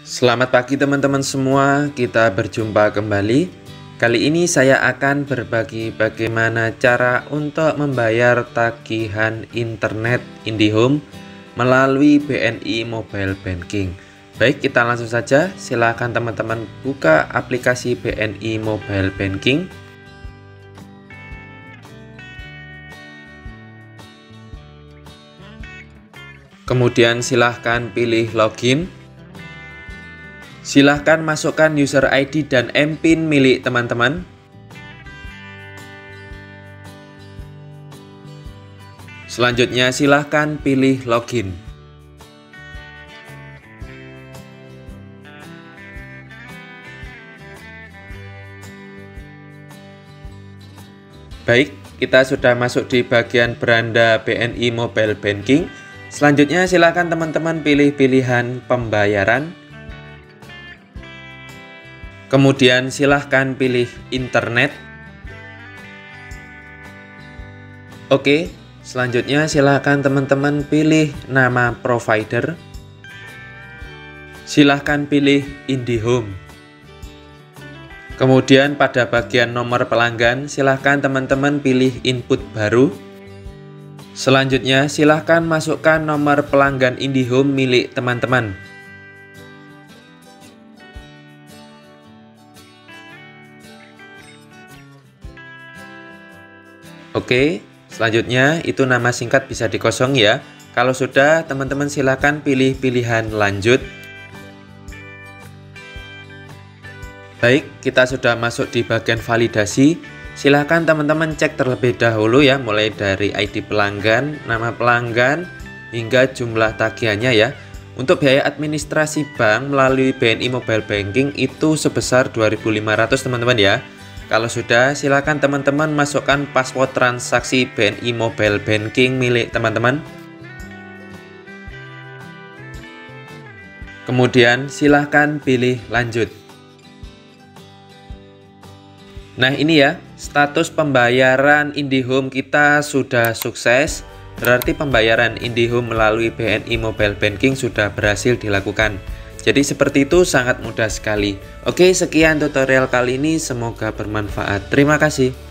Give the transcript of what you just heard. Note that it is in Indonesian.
Selamat pagi teman-teman semua, kita berjumpa kembali. Kali ini saya akan berbagi bagaimana cara untuk membayar tagihan internet IndiHome melalui BNI Mobile Banking. Baik, kita langsung saja. Silakan teman-teman buka aplikasi BNI Mobile Banking. Kemudian silahkan pilih login. Silahkan masukkan user ID dan MPIN milik teman-teman. Selanjutnya silahkan pilih login. Baik, kita sudah masuk di bagian beranda BNI Mobile Banking. Selanjutnya silakan teman-teman pilih pilihan pembayaran. Kemudian silahkan pilih internet. Oke, selanjutnya silahkan teman-teman pilih nama provider. Silahkan pilih IndiHome. Kemudian pada bagian nomor pelanggan silahkan teman-teman pilih input baru. Selanjutnya silahkan masukkan nomor pelanggan IndiHome milik teman-teman. Oke, selanjutnya itu nama singkat bisa dikosong ya. Kalau sudah, teman-teman silahkan pilih pilihan lanjut. Baik, kita sudah masuk di bagian validasi. Silahkan teman-teman cek terlebih dahulu ya, mulai dari ID pelanggan, nama pelanggan, hingga jumlah tagihannya ya. Untuk biaya administrasi bank melalui BNI Mobile Banking itu sebesar 2.500 teman-teman ya. Kalau sudah, silakan teman-teman masukkan password transaksi BNI Mobile Banking milik teman-teman. Kemudian silahkan pilih lanjut. Nah ini ya, status pembayaran IndiHome kita sudah sukses. Berarti pembayaran IndiHome melalui BNI Mobile Banking sudah berhasil dilakukan. Jadi seperti itu, sangat mudah sekali. Oke, sekian tutorial kali ini, semoga bermanfaat. Terima kasih.